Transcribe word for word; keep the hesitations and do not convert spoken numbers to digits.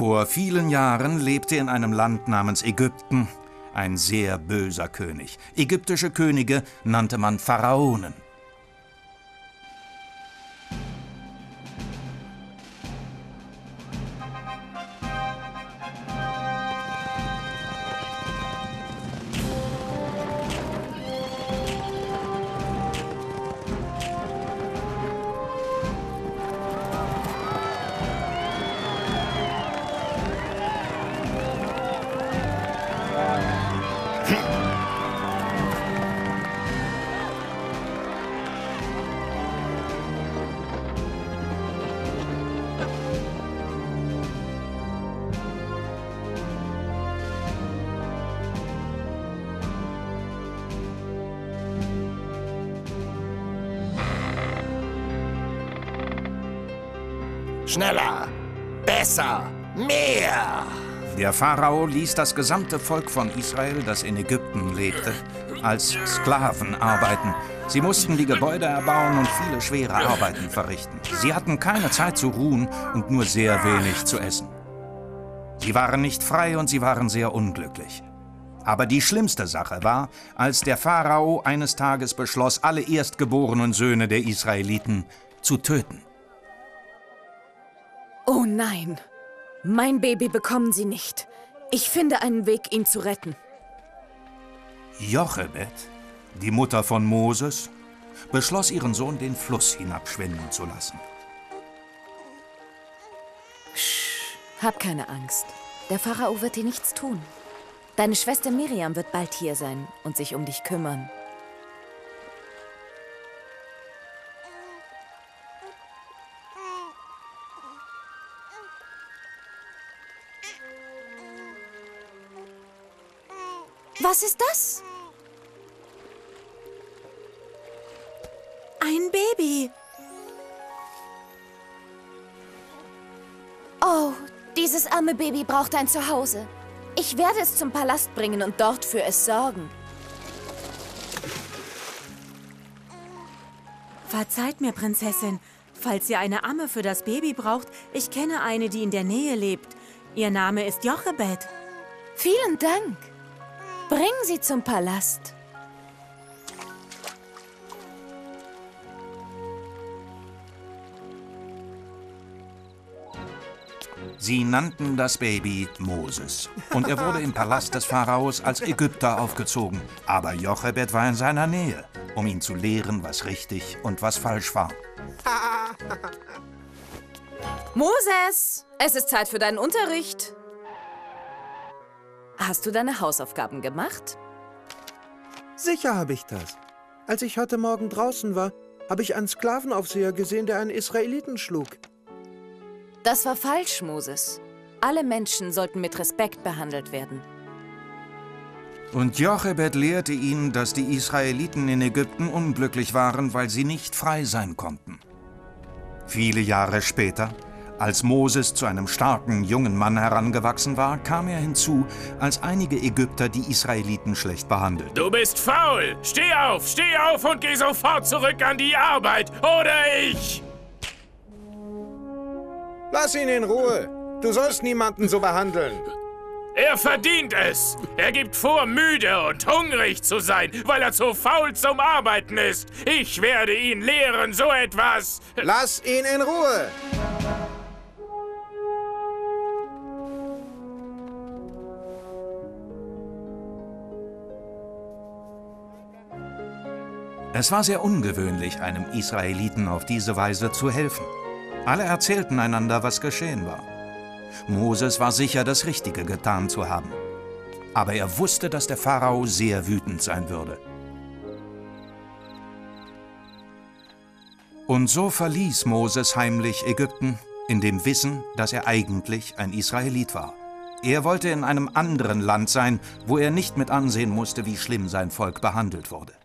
Vor vielen Jahren lebte in einem Land namens Ägypten ein sehr böser König. Ägyptische Könige nannte man Pharaonen. Schneller, besser, mehr! Der Pharao ließ das gesamte Volk von Israel, das in Ägypten lebte, als Sklaven arbeiten. Sie mussten die Gebäude erbauen und viele schwere Arbeiten verrichten. Sie hatten keine Zeit zu ruhen und nur sehr wenig zu essen. Sie waren nicht frei und sie waren sehr unglücklich. Aber die schlimmste Sache war, als der Pharao eines Tages beschloss, alle erstgeborenen Söhne der Israeliten zu töten. Oh nein, mein Baby bekommen sie nicht. Ich finde einen Weg, ihn zu retten. Jochebed, die Mutter von Moses, beschloss, ihren Sohn den Fluss hinabschwimmen zu lassen. Psst, hab keine Angst. Der Pharao wird dir nichts tun. Deine Schwester Miriam wird bald hier sein und sich um dich kümmern. Was ist das? Ein Baby. Oh, dieses arme Baby braucht ein Zuhause. Ich werde es zum Palast bringen und dort für es sorgen. Verzeiht mir, Prinzessin. Falls ihr eine Amme für das Baby braucht, ich kenne eine, die in der Nähe lebt. Ihr Name ist Jochebed. Vielen Dank. Bring sie zum Palast. Sie nannten das Baby Moses. Und er wurde im Palast des Pharaos als Ägypter aufgezogen. Aber Jochebed war in seiner Nähe, um ihn zu lehren, was richtig und was falsch war. Moses, es ist Zeit für deinen Unterricht. Hast du deine Hausaufgaben gemacht? Sicher habe ich das. Als ich heute Morgen draußen war, habe ich einen Sklavenaufseher gesehen, der einen Israeliten schlug. Das war falsch, Moses. Alle Menschen sollten mit Respekt behandelt werden. Und Jochebed lehrte ihn, dass die Israeliten in Ägypten unglücklich waren, weil sie nicht frei sein konnten. Viele Jahre später, als Moses zu einem starken jungen Mann herangewachsen war, kam er hinzu, als einige Ägypter die Israeliten schlecht behandelten. Du bist faul! Steh auf, steh auf und geh sofort zurück an die Arbeit, oder ich! Lass ihn in Ruhe! Du sollst niemanden so behandeln! Er verdient es! Er gibt vor, müde und hungrig zu sein, weil er zu faul zum Arbeiten ist. Ich werde ihn lehren, so etwas! Lass ihn in Ruhe! Es war sehr ungewöhnlich, einem Israeliten auf diese Weise zu helfen. Alle erzählten einander, was geschehen war. Moses war sicher, das Richtige getan zu haben. Aber er wusste, dass der Pharao sehr wütend sein würde. Und so verließ Moses heimlich Ägypten, in dem Wissen, dass er eigentlich ein Israelit war. Er wollte in einem anderen Land sein, wo er nicht mit ansehen musste, wie schlimm sein Volk behandelt wurde.